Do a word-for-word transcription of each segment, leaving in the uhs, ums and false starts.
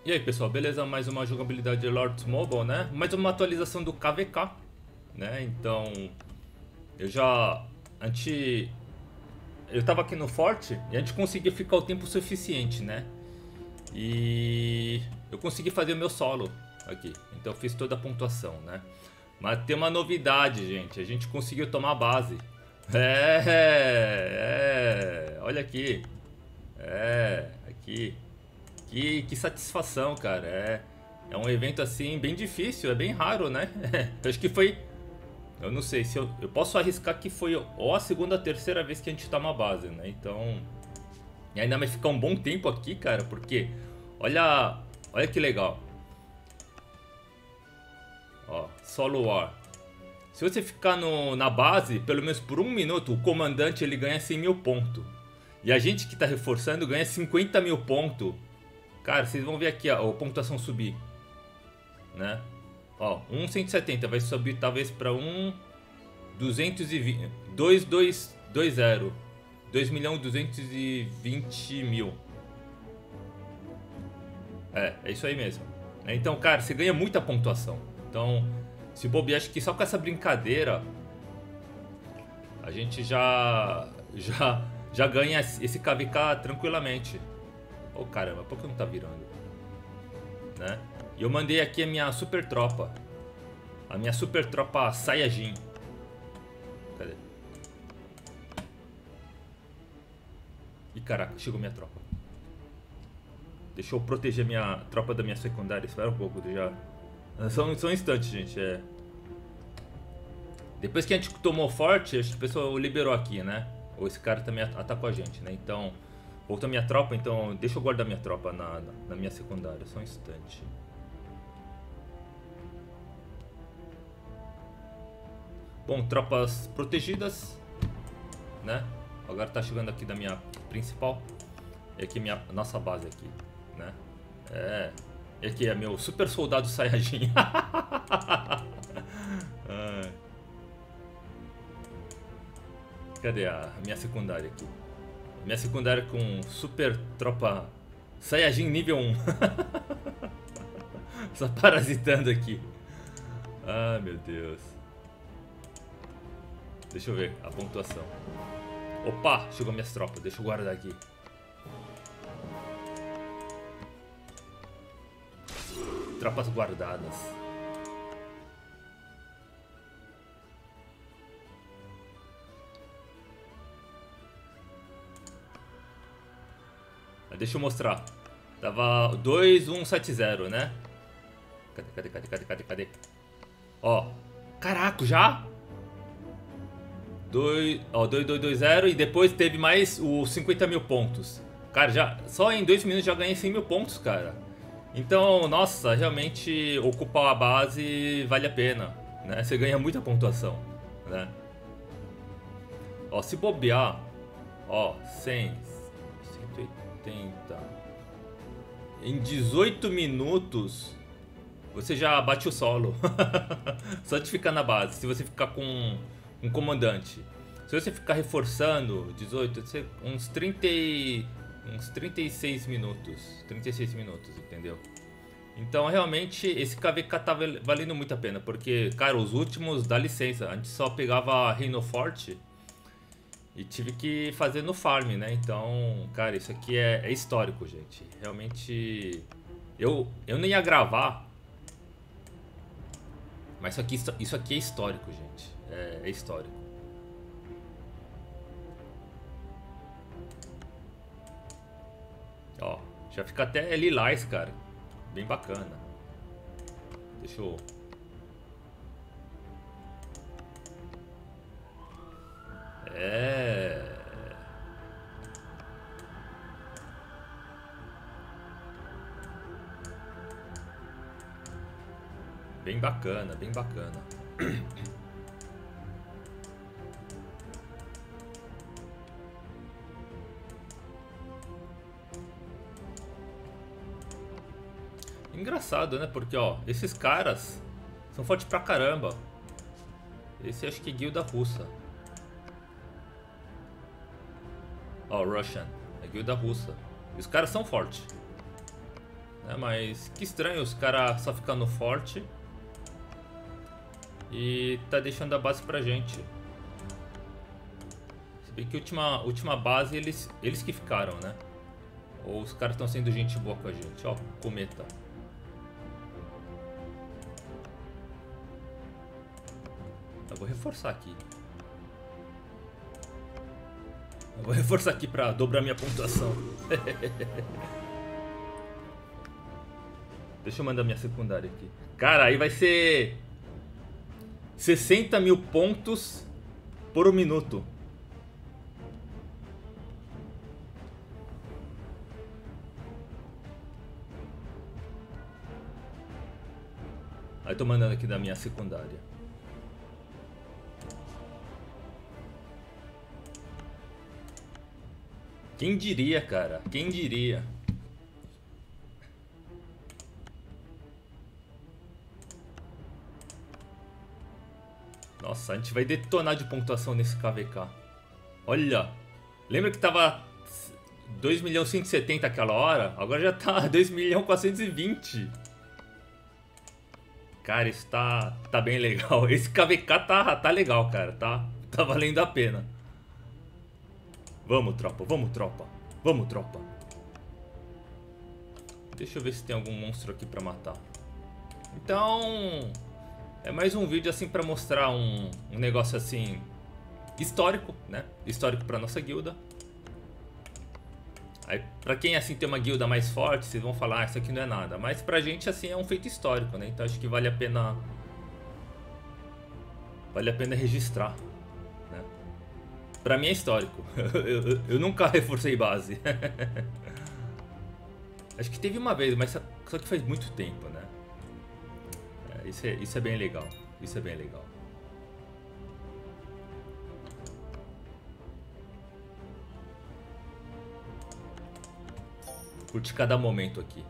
E aí pessoal, beleza? Mais uma jogabilidade de Lords Mobile, né? Mais uma atualização do K V K, né? Então, eu já... A gente... Eu tava aqui no forte e a gente conseguia ficar o tempo suficiente, né? E... Eu consegui fazer o meu solo aqui, então eu fiz toda a pontuação, né? Mas tem uma novidade, gente, a gente conseguiu tomar a base. É, é, olha aqui. É, aqui. Que, que satisfação, cara. É, é um evento assim bem difícil, é bem raro, né? Eu acho que foi. Eu não sei se eu, eu posso arriscar que foi ou a segunda ou a terceira vez que a gente tá uma base, né? Então. E ainda vai ficar um bom tempo aqui, cara, porque. Olha. Olha que legal. Ó, solo war. Se você ficar no, na base, pelo menos por um minuto, o comandante ele ganha cem mil pontos. E a gente que tá reforçando ganha cinquenta mil pontos. Cara, vocês vão ver aqui ó, a pontuação subir, né? Ó, um cento e setenta vai subir talvez para um duzentos e vinte, dois dois dois zero, dois milhões duzentos e vinte mil. É, é isso aí mesmo. Então, cara, você ganha muita pontuação. Então, se bobear, acho que só com essa brincadeira a gente já já já ganha esse K V K tranquilamente. Oh caramba, por que não tá virando? Né? E eu mandei aqui a minha super tropa. A minha super tropa Saiyajin. Cadê? Ih caraca, chegou minha tropa. Deixa eu proteger minha tropa da minha secundária. Espera um pouco, já. São, são instantes, gente. É... Depois que a gente tomou forte, acho que o pessoal liberou aqui, né? Ou esse cara também atacou a gente, né? Então... Voltou minha tropa, então deixa eu guardar minha tropa na, na, na minha secundária, só um instante. Bom, tropas protegidas, né? Agora tá chegando aqui da minha principal. E aqui minha nossa base aqui, né? É. E aqui é meu super soldado Saiyajin. ah. Cadê a minha secundária aqui? Minha secundária com super tropa Saiyajin nível um. Só parasitando aqui. Ah, meu Deus. Deixa eu ver a pontuação. Opa, chegou minhas tropas. Deixa eu guardar aqui. Tropas guardadas. Deixa eu mostrar. Tava dois um sete zero, né? Cadê, cadê, cadê, cadê, cadê, cadê? Ó. Caraca, já? dois, ó, dois dois dois zero e depois teve mais os cinquenta mil pontos. Cara, já, só em dois minutos já ganhei cem mil pontos, cara. Então, nossa, realmente ocupar a base vale a pena, né? Você ganha muita pontuação, né? Ó, se bobear, ó, cem, cento e oitenta. Em dezoito minutos você já bate o solo. Só de ficar na base. Se você ficar com um comandante. Se você ficar reforçando dezoito, uns trinta, uns trinta e seis minutos. trinta e seis minutos, entendeu? Então realmente esse K V K tá valendo muito a pena. Porque, cara, os últimos, dá licença, a gente só pegava Reino Forte e tive que fazer no farm, né? Então, cara, isso aqui é, é histórico, gente. Realmente... Eu, eu nem ia gravar. Mas isso aqui, isso aqui é histórico, gente. É, é histórico. Ó, já fica até lilás, cara. Bem bacana. Deixa eu... É... Bem bacana, bem bacana. Engraçado, né? Porque, ó, esses caras são fortes pra caramba. Esse acho que é guilda russa. Ó, Russian. É guilda russa. E os caras são fortes. né? Mas que estranho os caras só ficam no forte e tá deixando a base pra gente. Se bem que a última, última base eles, eles que ficaram, né? Ou os caras estão sendo gente boa com a gente. Ó, cometa. Eu vou reforçar aqui. Eu vou reforçar aqui pra dobrar minha pontuação. Deixa eu mandar minha secundária aqui. Cara, aí vai ser sessenta mil pontos por minuto. Aí tô mandando aqui da minha secundária. Quem diria, cara? Quem diria? Nossa, a gente vai detonar de pontuação nesse K V K. Olha, lembra que tava dois milhões cento e setenta aquela hora? Agora já tá dois milhões quatrocentos e vinte. Cara, isso tá, tá bem legal. Esse K V K tá, tá legal, cara. Tá, tá valendo a pena. Vamos, tropa. Vamos, tropa. Vamos, tropa. Deixa eu ver se tem algum monstro aqui pra matar. Então... é mais um vídeo assim pra mostrar um, um negócio assim... histórico, né? Histórico pra nossa guilda. Aí, pra quem assim tem uma guilda mais forte, vocês vão falar, ah, isso aqui não é nada. Mas pra gente assim é um feito histórico, né? Então acho que vale a pena... vale a pena registrar, né? Pra mim é histórico. eu, eu, eu nunca reforcei base. Acho que teve uma vez, mas só que faz muito tempo, né? É, isso, é, isso é bem legal. Isso é bem legal. Curte cada momento aqui.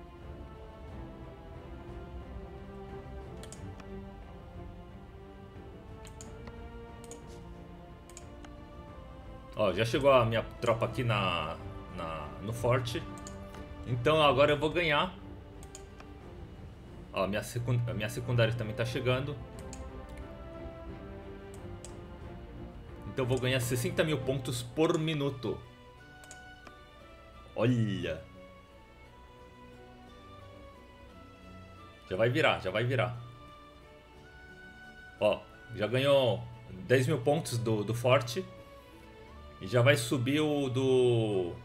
Ó, já chegou a minha tropa aqui na, na, no forte. Então agora eu vou ganhar. Ó, minha, secund, minha secundária também tá chegando. Então eu vou ganhar sessenta mil pontos por minuto. Olha. Já vai virar, já vai virar. Ó, já ganhou dez mil pontos do, do forte. E já vai subir o do...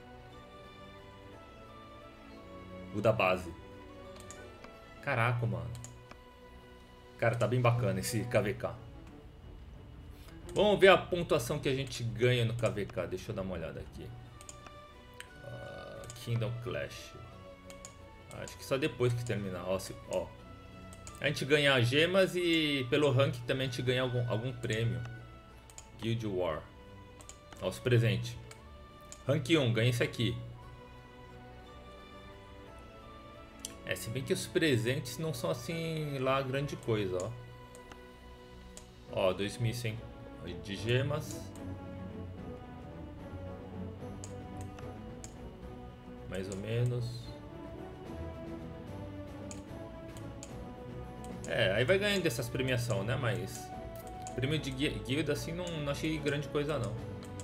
o da base. Caraca, mano. Cara, tá bem bacana esse K V K. Vamos ver a pontuação que a gente ganha no K V K. Deixa eu dar uma olhada aqui. Uh, Kingdom Clash. Acho que só depois que terminar. Ó, se, ó. A gente ganha gemas e pelo rank também a gente ganha algum, algum prêmio. Guild War. Ó, os presentes. Rank um, ganha esse aqui. É, se bem que os presentes não são assim lá grande coisa, ó. Ó, dois mil e cem de gemas. Mais ou menos. É, aí vai ganhando essas premiações, né? Mas prêmio de guilda assim não, não achei grande coisa não.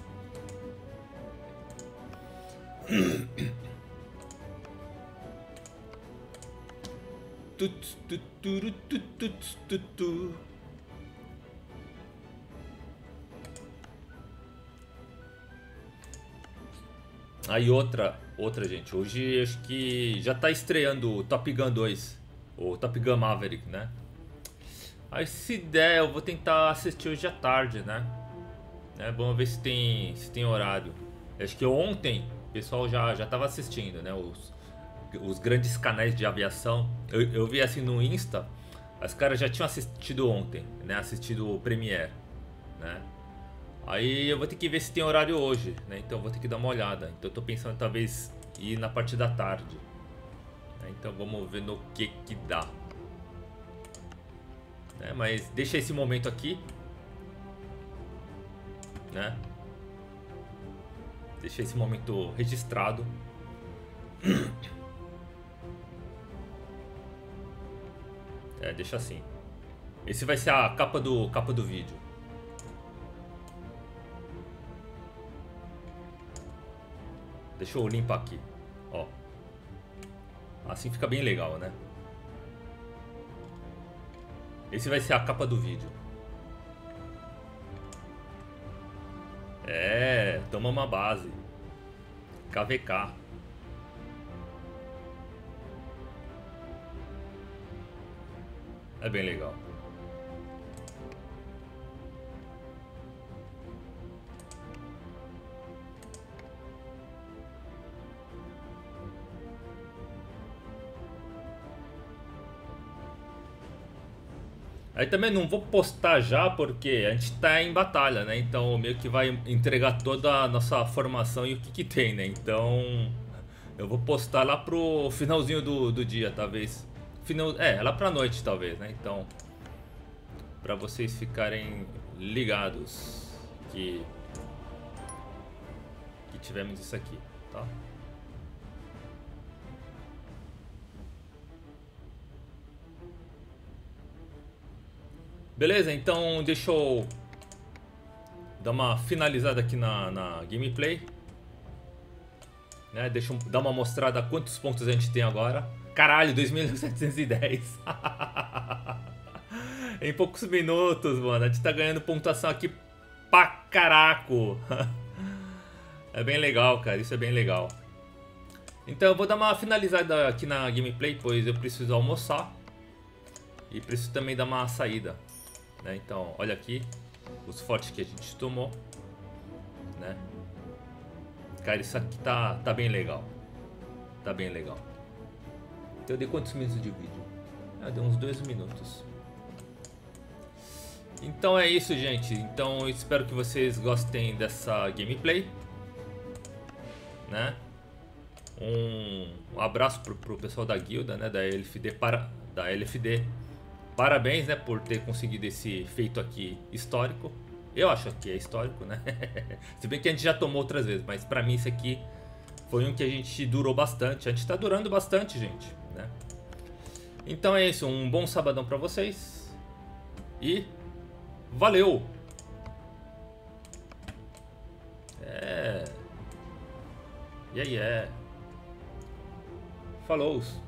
Aí outra, outra gente, hoje acho que já tá estreando o Top Gun dois, o Top Gun Maverick, né? Aí se der eu vou tentar assistir hoje à tarde, né? É, vamos ver se tem, se tem horário. Acho que ontem o pessoal já, já tava assistindo, né? Os, os grandes canais de aviação. Eu, eu vi assim no Insta, os caras já tinham assistido ontem, né? Assistido o Premiere, né? Aí eu vou ter que ver se tem horário hoje, né? Então eu vou ter que dar uma olhada. Então eu tô pensando talvez ir na parte da tarde, né? Então vamos ver no que que dá, né? Mas deixa esse momento aqui, né? Deixa esse momento registrado. É, deixa assim. Esse vai ser a capa do, capa do vídeo. Deixa eu limpar aqui. Ó. Assim fica bem legal, né? Esse vai ser a capa do vídeo. É, toma uma base. K V K. É bem legal. Aí também não vou postar já porque a gente tá em batalha, né? Então meio que vai entregar toda a nossa formação e o que que tem, né? Então eu vou postar lá pro finalzinho do, do dia, talvez. Final, é, lá pra noite talvez, né? Então, pra vocês ficarem ligados que, que tivemos isso aqui, tá? Beleza, então deixa eu dar uma finalizada aqui na, na gameplay, né? Deixa eu dar uma mostrada quantos pontos a gente tem agora. Caralho, dois mil setecentos e dez. Em poucos minutos, mano. A gente tá ganhando pontuação aqui pra caraco. É bem legal, cara. Isso é bem legal. Então eu vou dar uma finalizada aqui na gameplay, pois eu preciso almoçar. E preciso também dar uma saída, né? Então, olha aqui os fortes que a gente tomou, né? Cara, isso aqui tá, tá bem legal. Tá bem legal. Então eu dei quantos minutos de vídeo? Ah, deu uns dois minutos. Então é isso, gente. Então eu espero que vocês gostem dessa gameplay, né? Um, um abraço pro, pro pessoal da guilda, né? Da L F D, para, da L F D. Parabéns, né? Por ter conseguido esse feito aqui histórico. Eu acho que é histórico, né? Se bem que a gente já tomou outras vezes, mas pra mim esse aqui foi um que a gente durou bastante. A gente tá durando bastante, gente, né? Então é isso, um bom sabadão pra vocês. E valeu! É... Yeah, yeah. Falou!